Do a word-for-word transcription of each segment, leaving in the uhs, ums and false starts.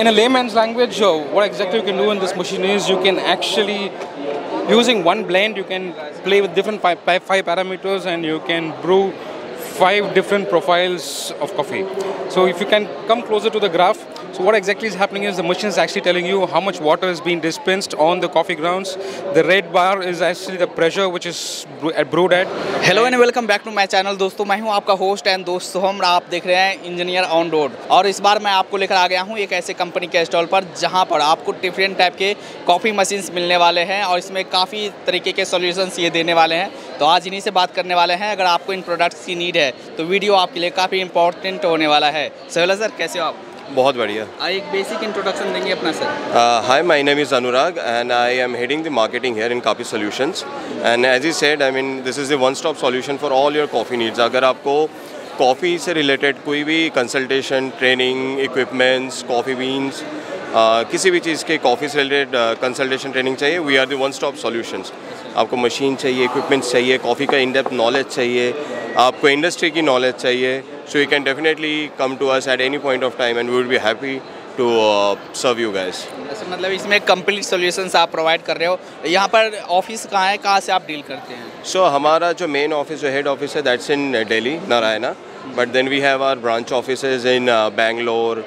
in a layman's language, uh, what exactly you can do in this machine is you can actually, using one blend, you can play with different five, five, five parameters and you can brew five different profiles of coffee. So if you can come closer to the graph, so what exactly is happening is the machine is actually telling you how much water is being dispensed on the coffee grounds. The red bar is actually the pressure which is brewed at. Hello and welcome back to my channel दोस्तों, मैं हूं आपका host and दोस्त हम आप देख रहे हैं इंजीनियर ऑन रोड। और इस बार मैं आपको लेकर आ गया हूं एक ऐसे कंपनी के स्टॉल पर जहां पर आपको डिफरेंट टाइप के कॉफ़ी मशीन्स मिलने वाले हैं और इसमें काफ़ी तरीके के सॉल्यूशंस ये देने वाले हैं। तो आज इन्हीं से बात करने वाले हैं। अगर आपको इन प्रोडक्ट्स की नीड है तो वीडियो आपके लिए काफ़ी इंपॉर्टेंट होने वाला है। सहेला सर, कैसे हो आप? बहुत बढ़िया। एक बेसिक इंट्रोडक्शन देंगे अपना sir. Hi, my name is Anurag and I am heading the marketing here in coffee solutions. And as he said, I mean this is the one stop solution for all your coffee needs. अगर आपको coffee से related कोई भी consultation, training, equipments, coffee beans, किसी भी चीज़ के coffee से रिलेटेड कंसल्टेशन ट्रेनिंग चाहिए, we are the one stop solutions. आपको मशीन चाहिए, इक्विपमेंट्स चाहिए, कॉफ़ी का इन डेप्थ नॉलेज चाहिए, आपको इंडस्ट्री की नॉलेज चाहिए, so you can definitely come to us at any point of time and we would be happy to uh, serve you guys. मतलब इसमें कंप्लीट सॉल्यूशंस आप provide कर रहे हो। यहाँ पर ऑफिस कहाँ है, कहाँ से आप डील करते हैं? So हमारा जो मेन ऑफिस, जो हेड ऑफिस है, that's in Delhi, Naraina, but then we have our branch offices in Bangalore,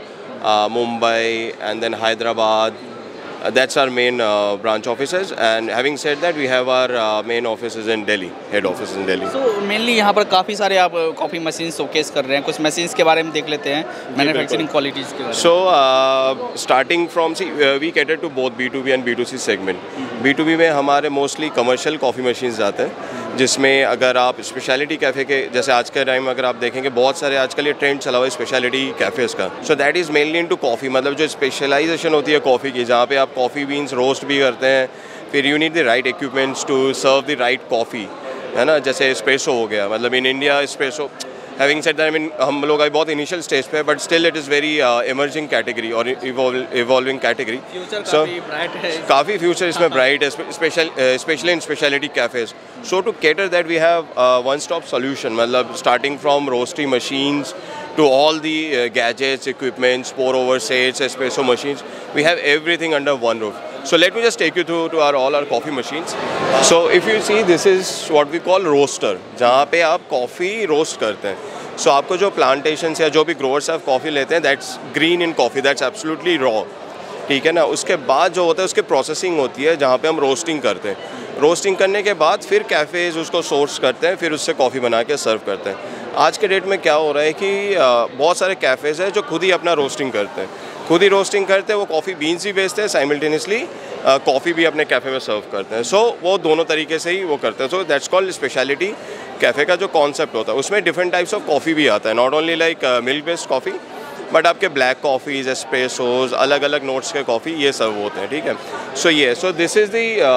Mumbai and then Hyderabad. Uh, that's our main uh, branch offices, and having said that, we have our uh, main offices in Delhi, head office in Delhi. So mainly यहाँ पर काफ़ी सारे आप coffee machine showcase कर रहे हैं। कुछ machines के बारे में देख लेते हैं, मैन्युफैक्चरिंग क्वालिटीज़ के बारे में। So uh, starting from, see, uh, we cater to both B to B and B to C segment. B to B में हमारे मोस्टली कमर्शियल कॉफ़ी मशीन्स आते हैं, जिसमें अगर आप स्पेशलिटी कैफ़े के, जैसे आज के टाइम अगर आप देखेंगे बहुत सारे आजकल ये ट्रेंड चला हुआ है स्पेशलिटी कैफ़ेज़ का। So that is mainly into coffee, मतलब जो स्पेशलाइजेशन होती है कॉफ़ी की, जहाँ पे आप कॉफ़ी बीन्स रोस्ट भी करते हैं, फिर you need the right equipments to serve the right coffee, है ना। जैसे एस्प्रेसो हो गया, मतलब in India espresso, having said that, I mean हम लोग अभी बहुत इनिशियल स्टेज पे, but still it is very emerging category और इवॉल्विंग कैटेगरी। सो काफ़ी फ्यूचर इसमें ब्राइट है, special specially in speciality cafes. So to cater that we have one stop solution, मतलब starting from रोस्टी machines to all the uh, gadgets, equipments, pour over sets, espresso machines. We have everything under one roof. So let me just take you through to our all our coffee machines. So if you see, this is what we call roaster, जहाँ पे आप coffee roast करते हैं। So आपको जो plantations या जो भी growers आप coffee लेते हैं, that's green in coffee, that's absolutely raw, ठीक है ना। उसके बाद जो होता है उसके प्रोसेसिंग होती है, जहाँ पे हम रोस्टिंग करते हैं। रोस्टिंग करने के बाद फिर कैफ़ेज़ उसको सोर्स करते हैं, फिर उससे कॉफ़ी बना के सर्व करते हैं। आज के डेट में क्या हो रहा है कि बहुत सारे कैफ़ेज़ हैं जो खुद ही अपना रोस्टिंग करते हैं, खुद ही रोस्टिंग करते हैं, वो कॉफ़ी बीन्स भी बेचते हैं, साइमल्टेनियसली कॉफ़ी भी अपने कैफ़े में सर्व करते हैं। सो so, वो दोनों तरीके से ही वो करते हैं। So that's called speciality cafe का जो कॉन्सेप्ट होता है, उसमें डिफरेंट टाइप्स ऑफ कॉफ़ी भी आता है, not only like milk based coffee, but आपके ब्लैक कॉफ़ीज़, एस्प्रेसोज, अलग अलग नोट्स के कॉफ़ी ये सर्व होते हैं, ठीक है। सो ये so this is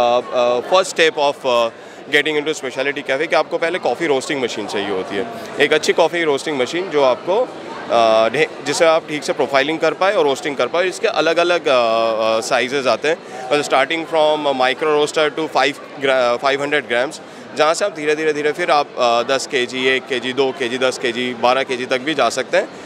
the first step of getting into speciality cafe, कि आपको पहले कॉफ़ी रोस्टिंग मशीन चाहिए होती है, एक अच्छी कॉफ़ी रोस्टिंग मशीन जो आपको uh, जिसे आप ठीक से प्रोफाइलिंग कर पाए और रोस्टिंग कर पाए। इसके अलग अलग साइजेज़ आते हैं, मतलब starting from micro roaster to five five hundred grams, जहाँ से आप धीरे धीरे धीरे फिर आप दस के जी, एक के जी, दो के जी, दस के जी, बारह के जी तक भी जा सकते हैं,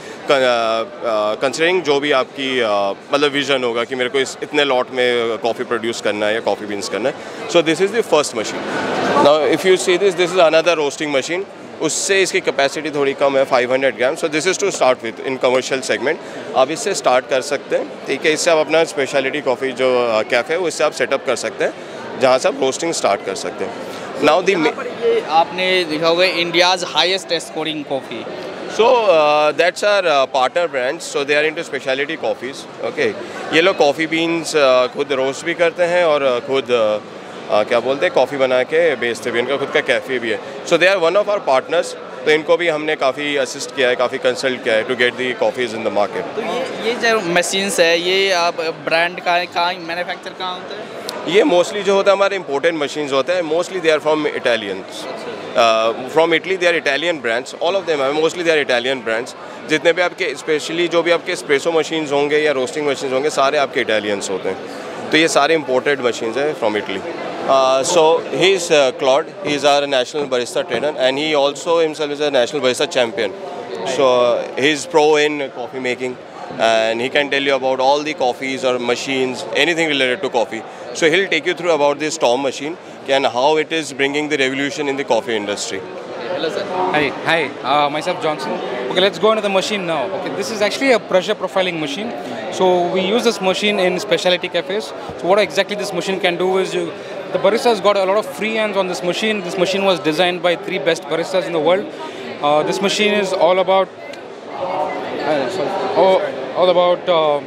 कंसिडरिंग जो भी आपकी मतलब विजन होगा कि मेरे को इस इतने लॉट में कॉफ़ी प्रोड्यूस करना है या कॉफ़ी बीन्स करना है। So this is the first machine. Now if you see this, this is another roasting machine, उससे इसकी कैपेसिटी थोड़ी कम है, five hundred gram. So this is to start with in commercial segment, आप इससे start कर सकते हैं, ठीक है। इससे आप अपना स्पेशलिटी कॉफ़ी जो कैफ़े है उससे आप सेटअप कर सकते हैं, जहाँ से आप रोस्टिंग स्टार्ट कर सकते हैं। नाउ दी ये आपने देखा होगा India's highest scoring coffee. So uh, that's our uh, partner brands. So they are into specialty coffees. Okay. ये लोग कॉफ़ी बीन्स uh, खुद रोस्ट भी करते हैं और uh, खुद uh, uh, क्या बोलते हैं कॉफ़ी बना के बेचते भी, इनका खुद का कैफ़े भी है। So they are one of our partners. तो इनको भी हमने काफ़ी असिस्ट किया है, काफ़ी कंसल्ट किया है to get the coffees in the market. तो ये ये जो मशीन्स है, ये आप ब्रांड का कहाँ मैन्युफैक्चर कहाँ होता है? ये मोस्टली जो होता है हमारे इंपोर्टेड मशीन्स होते हैं, mostly they are from Italians, from Italy, they are Italian brands, all of them, mostly they are Italian brands. जितने भी आपके स्पेशली जो भी आपके एस्प्रेसो मशीन्स होंगे या रोस्टिंग मशीन्स होंगे, सारे आपके इटालियंस होते हैं। तो ये सारे इंपोर्टेड मशीन्स हैं from Italy. So he is Claude, he is our national barista trainer and he also himself is a national barista champion. So he is pro in coffee making. and he can tell you about all the coffees or machines, anything related to coffee. So he'll take you through about this Storm machine and how it is bringing the revolution in the coffee industry. Hello, sir. Hi, hi. Uh, myself Johnson. Okay, let's go into the machine now. Okay, this is actually a pressure profiling machine. So we use this machine in specialty cafes. So what exactly this machine can do is you, the baristas got a lot of free hands on this machine. This machine was designed by three best baristas in the world. Uh, this machine is all about, uh, sorry, all, all about. Uh,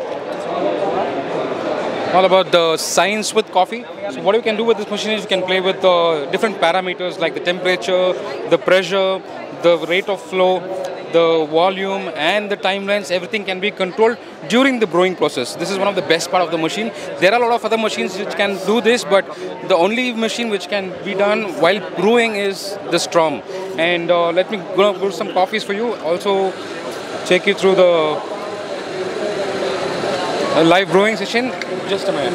all about the science with coffee. So what you can do with this machine is you can play with uh, different parameters like the temperature, the pressure, the rate of flow, the volume and the timelines. Everything can be controlled during the brewing process. This is one of the best part of the machine. There are a lot of other machines which can do this, but the only machine which can be done while brewing is the Storm. And uh, let me go brew some coffees for you. Also take you through the uh, live brewing session. Just a minute.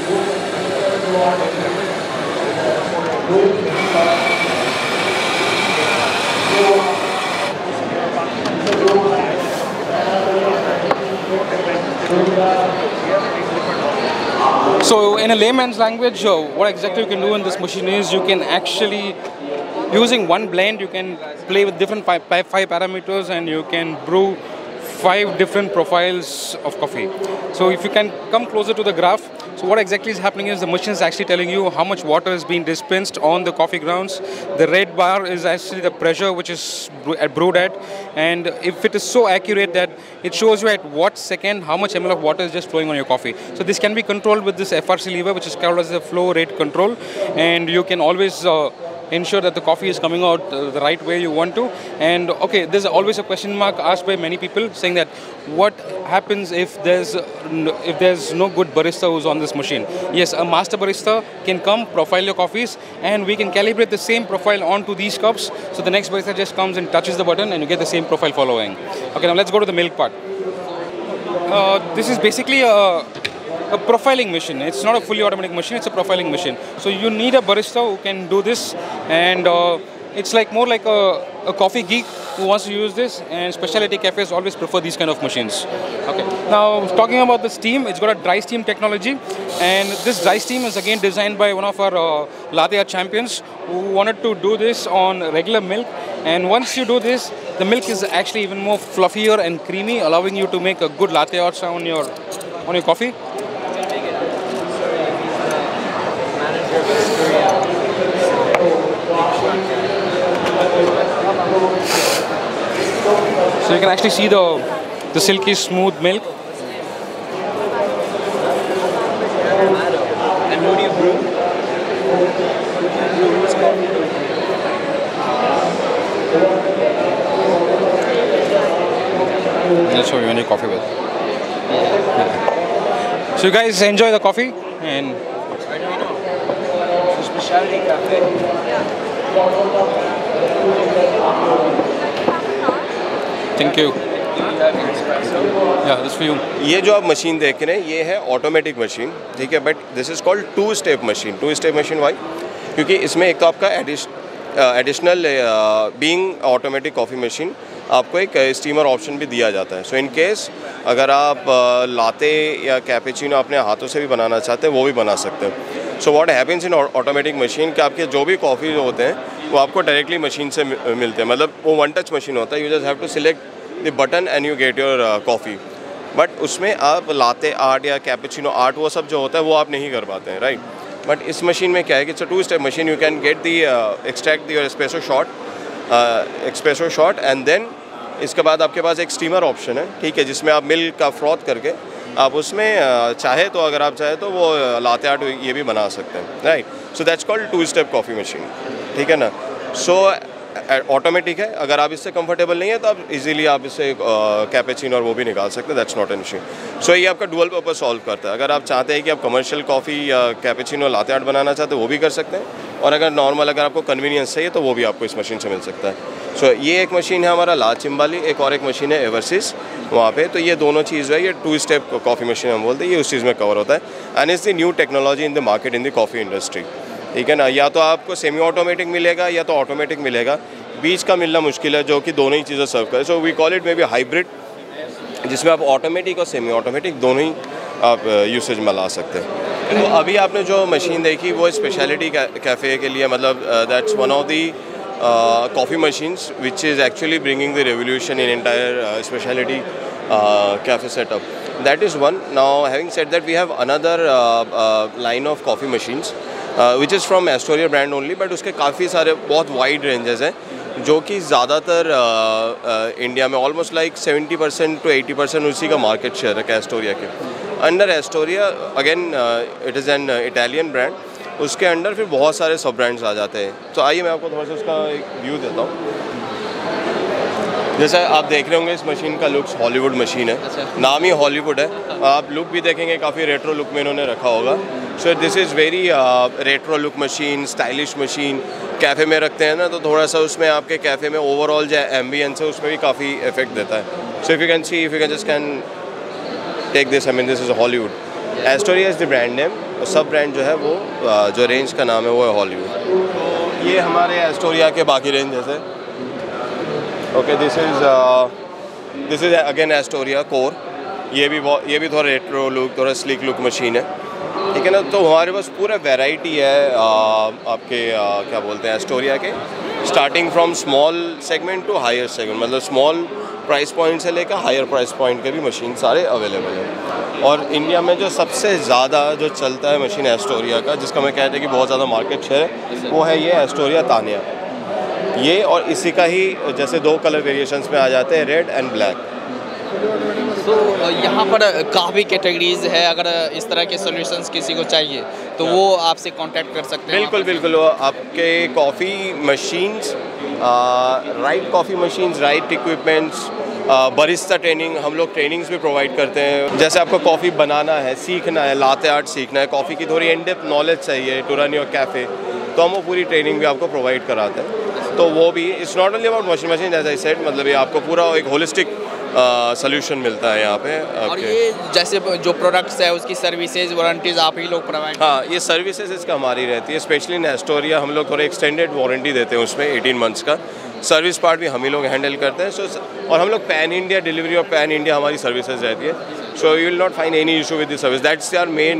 So in a layman's language, uh, what exactly you can do in this machine is you can actually, using one blend, you can play with different five, five, five parameters and you can brew five different profiles of coffee. So if you can come closer to the graph, so what exactly is happening is the machine is actually telling you how much water is being dispensed on the coffee grounds. The red bar is actually the pressure which is brewed at, and if it is so accurate that it shows you at what second how much ml of water is just flowing on your coffee. So this can be controlled with this F R C lever, which is called as the flow rate control, and you can always uh, ensure that the coffee is coming out uh, the right way you want to. And okay, there's always a question mark asked by many people saying that what happens if there's no, if there's no good barista who's on this machine. Yes, a master barista can come, profile your coffees, and we can calibrate the same profile onto these cups. So the next barista just comes and touches the button and you get the same profile following. Okay, now let's go to the milk part. Uh, this is basically a a profiling machine. It's not a fully automatic machine, it's a profiling machine. So you need a barista who can do this, and uh, it's like more like a, a coffee geek who wants to use this, and specialty cafes always prefer these kind of machines. Okay. Now talking about the steam, it's got a dry steam technology, and this dry steam is again designed by one of our uh, latte art champions who wanted to do this on regular milk. And once you do this, the milk is actually even more fluffier and creamy, allowing you to make a good latte art on your on your coffee. So you can actually see the the silky smooth milk. And who do you brew? That's what you want your coffee with. Yeah. So you guys enjoy the coffee and. Specialty cafe. Thank you. Yeah, this for you. ये जो आप machine देख रहे हैं ये है automatic machine, ठीक है, but this is called two step machine. Two step machine why? क्योंकि इसमें एक तो आपका additional being automatic coffee machine आपको एक स्टीमर ऑप्शन भी दिया जाता है. सो इन केस अगर आप लाते या कैपेचिनो अपने हाथों से भी बनाना चाहते हैं वो भी बना सकते हैं. So what happens in automatic machine कि आपके जो भी कॉफ़ी होते हैं वो आपको डायरेक्टली मशीन से मिलते हैं. मतलब वो वन टच मशीन होता है. You just have to select the button and you get your coffee. But उसमें आप लाते आर्ट या कैपेचिनो आर्ट वो सब जो होता है वो आप नहीं कर पाते हैं, राइट. बट इस मशीन में क्या है कि it's a two step machine. You can get the extract your espresso shot expresso shot and then इसके बाद आपके पास एक स्टीमर ऑप्शन है, ठीक है, जिसमें आप मिल्क का फ्रॉथ करके आप उसमें चाहे तो अगर आप चाहे तो वो लाते आर्ट ये भी बना सकते हैं, right. So that's called two step coffee machine, ठीक है ना. सो ऑटोमेटिक है. अगर आप इससे कंफर्टेबल नहीं है तो आप इजीली आप इससे कैपेचिनो और वो भी निकाल सकते हैं. That's not an issue. So ये आपका डुअल पर्पस सॉल्व करता है. अगर आप चाहते हैं कि आप कमर्शियल कॉफ़ी या कैपेचिनो लाते आर्ट बनाना चाहते हैं वो भी कर सकते हैं, और अगर नॉर्मल अगर आपको कन्वीनियंस चाहिए तो वो भी आपको इस मशीन से मिल सकता है. सो so, ये एक मशीन है हमारा ला चिम्बाली, एक और एक मशीन है एवरसिस वहाँ पे. तो ये दोनों चीज़ है, ये टू स्टेप कॉफ़ी मशीन हम बोलते हैं, ये उस चीज़ में कवर होता है. And is the new technology in the market in the coffee industry, ठीक है ना. या तो आपको सेमी ऑटोमेटिक मिलेगा या तो ऑटोमेटिक मिलेगा. बीच का मिलना मुश्किल है जो कि दोनों ही चीज़ें सर्व करे. So we call it maybe hybrid जिसमें आप ऑटोमेटिक और सेमी ऑटोमेटिक दोनों ही आप यूसेज में ला सकते हैं। तो अभी आपने जो मशीन देखी वो स्पेशलिटी कैफ़े के लिए, मतलब that's one of the coffee machines which is actually bringing the revolution in entire speciality cafe setup. That is one. Now, having said that, we have another uh, uh, line of coffee machines, uh, which is from Astoria brand only, but उसके काफ़ी सारे बहुत wide ranges हैं, जो कि ज़्यादातर इंडिया में almost like seventy percent to eighty percent उसी का मार्केट शेयर है एस्टोरिया के अंडर. Astoria again it is an Italian brand, उसके अंडर फिर बहुत सारे सब ब्रांड्स आ जाते हैं. तो आइए मैं आपको थोड़ा सा उसका एक व्यू देता हूँ. जैसा आप देख रहे होंगे इस मशीन का लुक्स हॉलीवुड मशीन है. अच्छा. नाम ही हॉलीवुड है. आप लुक भी देखेंगे काफ़ी रेट्रो लुक में इन्होंने रखा होगा. So this is very retro look machine, stylish machine. Cafe में रखते हैं ना, तो थोड़ा सा उसमें आपके कैफ़े में ओवरऑल जो एम्बियंस है उसमें भी काफ़ी इफेक्ट देता है. So if you can see, if you can just can take this, I mean this is Hollywood. Astoria is the brand name. Sub brand जो है वो uh, जो रेंज का नाम है वो है हॉलीवुड. तो ये हमारे एस्टोरिया के बाकी रेंज जैसे. Okay, this is this is again Astoria core. ये भी बहुत ये भी थोड़ा रेट्रो लुक, थोड़ा स्लिक लुक मशीन है, ठीक है ना. तो हमारे पास पूरा वैरायटी है आ, आपके आ, क्या बोलते हैं एस्टोरिया के, starting from small segment to higher segment. मतलब स्मॉल प्राइस पॉइंट से लेकर हायर प्राइस पॉइंट के भी मशीन सारे अवेलेबल हैं. और इंडिया में जो सबसे ज़्यादा जो चलता है मशीन एस्टोरिया का, जिसका मैं कहते हैं कि बहुत ज़्यादा मार्केट शेयर है, वो है ये एस्टोरिया तानिया. ये और इसी का ही जैसे दो कलर वेरिएशंस में आ जाते हैं, रेड एंड ब्लैक. तो यहाँ पर काफ़ी कैटेगरीज है. अगर इस तरह के सॉल्यूशंस किसी को चाहिए तो वो आपसे कांटेक्ट कर सकते हैं. बिल्कुल बिल्कुल. आपके coffee machines, right coffee machines, right equipments, barista training, हम लोग ट्रेनिंग्स भी प्रोवाइड करते हैं. जैसे आपको कॉफ़ी बनाना है, सीखना है, लाते आर्ट सीखना है, कॉफ़ी की थोड़ी इन डेप्थ नॉलेज चाहिए टू रन योर कैफ़े, तो हम वो पूरी ट्रेनिंग भी आपको प्रोवाइड कराते हैं. तो वो भी it's not only about washing machine as I said, मतलब ये आपको पूरा एक होलिस्टिक सोल्यूशन uh, मिलता है यहाँ पे. और ये जैसे जो प्रोडक्ट्स है उसकी सर्विसेज वारंटीज आप ही लोग प्रोवाइड? हाँ, ये सर्विसेज इसका हमारी रहती है. स्पेशली इन एस्टोरिया हम लोग थोड़ा एक्सटेंडेड वारंटी देते हैं उसमें एटीन मंथ्स का. सर्विस पार्ट भी हम ही लोग हैंडल करते हैं. सो so, और हम लोग पैन इंडिया डिलीवरी और पैन इंडिया हमारी सर्विसेज रहती है. So you will not find any issue with the service. That's our main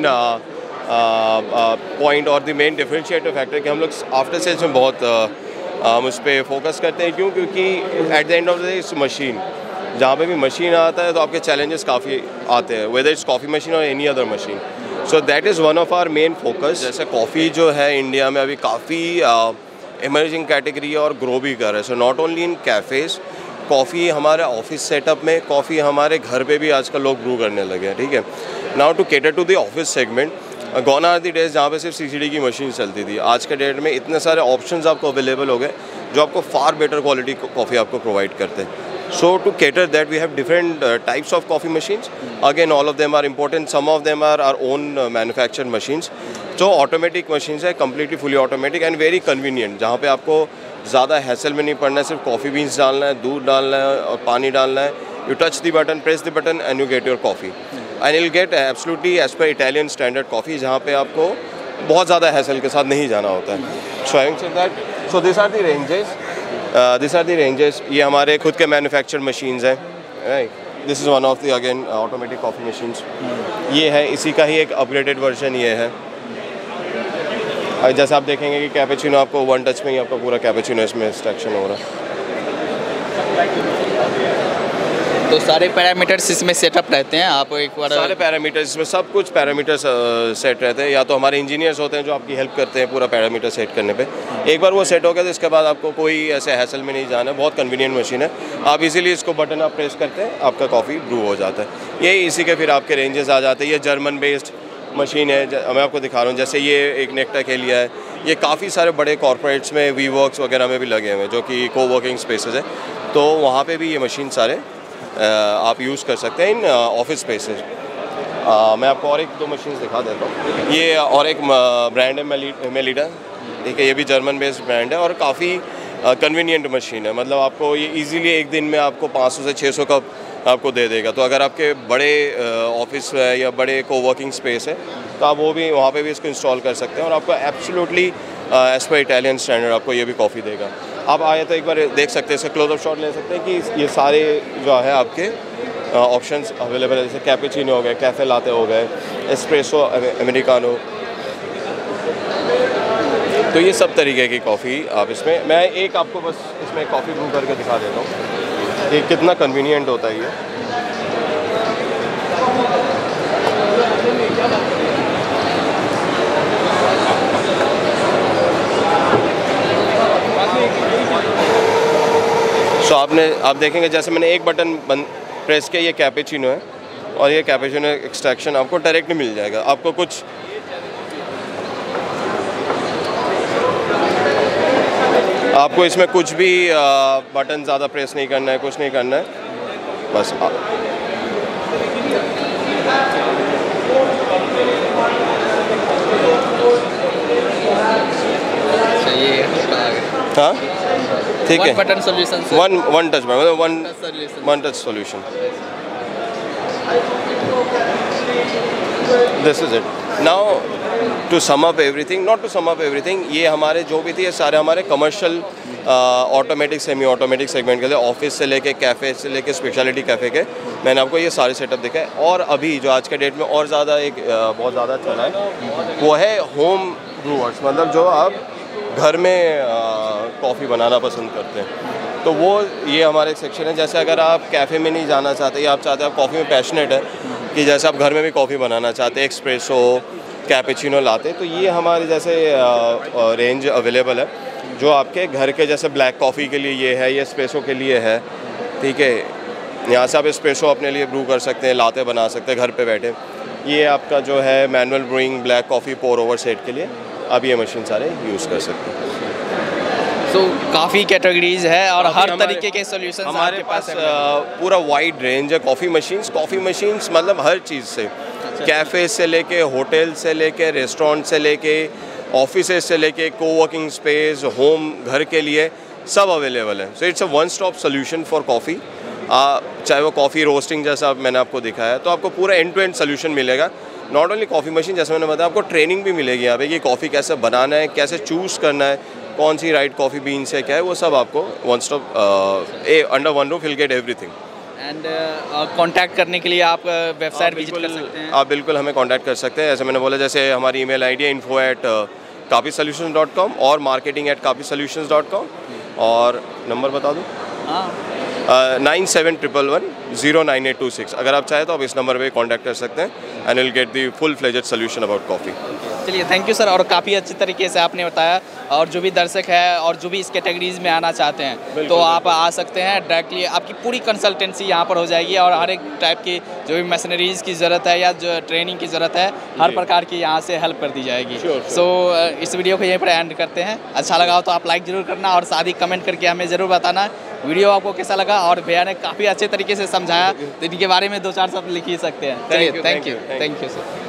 point और द मेन डिफरेंशिएटर फैक्टर कि हम लोग आफ्टर सेल्स में बहुत uh, हम उस पर फोकस करते हैं. क्यों? क्योंकि at the end of the day इस मशीन, जहाँ पे भी मशीन आता है तो आपके चैलेंजेस काफ़ी आते हैं, वेदर इट्स कॉफ़ी मशीन और any other machine. So that is one of our main focus. जैसे कॉफ़ी जो है इंडिया में अभी काफ़ी इमर्जिंग कैटेगरी है और ग्रो भी कर रहा है. So not only in cafes, coffee हमारे ऑफिस सेटअप में, कॉफ़ी हमारे घर पे भी आजकल लोग ब्रू करने लगे हैं, ठीक है. Now to cater to the office segment, gone are the days जहाँ पे सिर्फ सीसीडी की मशीन चलती थी. आज के डेट में इतने सारे ऑप्शंस आपको अवेलेबल हो गए जो आपको फार बेटर क्वालिटी कॉफ़ी आपको प्रोवाइड करते हैं. So to cater that, we have different uh, types of coffee machines. Again, all of them are important. Some of them are our own uh, manufactured machines. So automatic machines है, completely fully automatic and very convenient. जहाँ पे आपको ज़्यादा hassle में नहीं पड़ना है, सिर्फ कॉफ़ी बीन्स डालना है, दूध डालना है और पानी डालना है. You touch the button, press the button, and you get your coffee. And you'll get absolutely as per Italian standard coffee, जहाँ पे आपको बहुत ज़्यादा हैसल के साथ नहीं जाना होता है. So having said that, so these are the ranges. This are the ranges. ये हमारे खुद के मैन्युफैक्चर्ड मशीन्स हैं. Right, this is one of the again automatic coffee machines. ये है, इसी का ही एक अपग्रेडेड वर्जन ये है. और जैसे आप देखेंगे कि कैपेचिनो आपको वन टच में ही आपका पूरा कैपेचिनो इसमें एक्सट्रैक्शन हो रहा है. तो सारे पैरामीटर्स इसमें सेटअप रहते हैं. आप एक बार सारे पैरामीटर्स इसमें सब कुछ पैरामीटर्स सेट रहते हैं. या तो हमारे इंजीनियर्स होते हैं जो आपकी हेल्प करते हैं पूरा पैरामीटर सेट करने पे. एक बार वो सेट हो गया तो इसके बाद आपको कोई ऐसे हैसल में नहीं जाना है. बहुत कन्वीनियंट मशीन है. आप इजीली इसको बटन आप प्रेस करते हैं, आपका कॉफ़ी ब्रू हो जाता है. ये इसी के फिर आपके रेंजेस आ जाते हैं. ये जर्मन बेस्ड मशीन है, मैं आपको दिखा रहा हूँ. जैसे ये एक नेक्टा के लिया है. ये काफ़ी सारे बड़े कॉर्पोरेट्स में, वी वर्क्स वगैरह में भी लगे हुए हैं जो कि को वर्किंग स्पेसेस है. तो वहाँ पर भी ये मशीन सारे आप यूज़ कर सकते हैं इन ऑफिस स्पेसेस. मैं आपको और एक दो मशीन्स दिखा देता हूँ. ये और एक ब्रांड है मेलिडा, ठीक है. ये भी जर्मन बेस्ड ब्रांड है और काफ़ी कन्वीनियंट मशीन है. मतलब आपको ये इजीली एक दिन में आपको पाँच सौ से छः सौ कप आपको दे देगा. तो अगर आपके बड़े ऑफिस है या बड़े को वर्किंग स्पेस है तो आप वो भी वहाँ पे भी इसको इंस्टॉल कर सकते हैं और आपको absolutely as per Italian standard आपको ये भी कॉफ़ी देगा. आप आए तो एक बार देख सकते हैं, इसका क्लोजअप शॉट ले सकते हैं कि ये सारे जो है आपके ऑप्शंस अवेलेबल है, जैसे कैपेचिनो हो गए, कैफ़े लाते हो गए, एस्प्रेसो, अमेरिकानो। तो ये सब तरीके की कॉफ़ी आप इसमें, मैं एक आपको बस इसमें कॉफ़ी ब्रू करके दिखा देता हूँ कि कितना कन्वीनियंट होता है ये। सो आपने आप देखेंगे जैसे मैंने एक बटन बंद प्रेस किया, ये कैपेचिनो है और ये कैपेचिनो एक्सट्रैक्शन आपको डायरेक्ट मिल जाएगा। आपको कुछ आपको इसमें कुछ भी बटन ज़्यादा प्रेस नहीं करना है, कुछ नहीं करना है, बस आ, हाँ ठीक है, button solution, one one touch मतलब one one touch solution. This is it. Now to sum up everything, not to sum up everything, ये हमारे जो भी थी ये सारे हमारे commercial automatic semi automatic segment के लिए, ऑफिस से लेके कैफ़े से लेके स्पेशलिटी कैफ़े के मैंने आपको ये सारे सेटअप दिखे हैं। और अभी जो आज के डेट में और ज़्यादा एक uh, बहुत ज़्यादा चला है वो है होम ब्रूअर्स, मतलब जो आप घर में कॉफ़ी बनाना पसंद करते हैं। तो वो ये हमारे एक सेक्शन है। जैसे अगर आप कैफ़े में नहीं जाना चाहते या आप चाहते हैं आप कॉफ़ी में पैशनेट है कि जैसे आप घर में भी कॉफ़ी बनाना चाहते हैं, एक्सप्रेसो, कैपेचिनो लाते, तो ये हमारे जैसे रेंज अवेलेबल है जो आपके घर के, जैसे ब्लैक कॉफ़ी के लिए ये है, ये एस्प्रेसो के लिए है, ठीक है। यहाँ से आप एस्प्रेसो अपने लिए ब्रू कर सकते हैं, लाते बना सकते हैं घर पे बैठे। ये आपका जो है manual brewing black coffee pour over set के लिए आप ये मशीन सारे यूज़ कर सकते हैं। तो काफ़ी कैटेगरीज है और हर तरीके के सॉल्यूशंस हमारे पास पूरा वाइड रेंज है कॉफ़ी मशीन्स। कॉफ़ी मशीन्स मतलब हर चीज़ से, कैफ़े से लेके, होटल से लेके, रेस्टोरेंट से लेके, ऑफिस से लेके, कोवर्किंग स्पेस, होम, घर के लिए सब अवेलेबल है। So it's a one stop solution for coffee. चाहे वो कॉफ़ी रोस्टिंग जैसा मैंने आपको दिखाया, तो आपको पूरा एंड टू एंड सोल्यूशन मिलेगा। नॉट ओनली कॉफ़ी मशीन, जैसे मैंने बताया, आपको ट्रेनिंग भी मिलेगी यहाँ पे कि कॉफ़ी कैसे बनाना है, कैसे चूज़ करना है, कौन सी राइट कॉफ़ी बीन्स है, क्या है, वो सब आपको one stop a under one roof will get everything. And contact करने के लिए आप वेबसाइट विजिट कर सकते हैं। आप बिल्कुल हमें कांटेक्ट कर सकते हैं। जैसे मैंने बोला, जैसे हमारी ईमेल आईडी है info at coffee solution dot com और marketing at coffee solution dot com. और नंबर बता दूँ, हाँ, nine seven triple one zero nine eight two six. अगर आप चाहें तो आप इस नंबर पे कांटेक्ट कर सकते हैं and will get the full fledged solution about coffee. चलिए, थैंक यू सर। और काफ़ी अच्छे तरीके से आपने बताया, और जो भी दर्शक है और जो भी इस कैटेगरीज में आना चाहते हैं तो आप आ सकते हैं डायरेक्टली। आपकी पूरी कंसल्टेंसी यहाँ पर हो जाएगी और हर एक टाइप की जो भी मशीनरीज की ज़रूरत है या जो ट्रेनिंग की ज़रूरत है, हर प्रकार की यहाँ से हेल्प कर दी जाएगी। सो so, इस वीडियो को यहीं पर एंड करते हैं। अच्छा लगा हो तो आप लाइक ज़रूर करना और साथ ही कमेंट करके हमें ज़रूर बताना वीडियो आपको कैसा लगा। और भैया ने काफ़ी अच्छे तरीके से समझाया, तो इनके बारे में दो चार शब्द लिख ही सकते हैं। चलिए, thank you, thank you sir.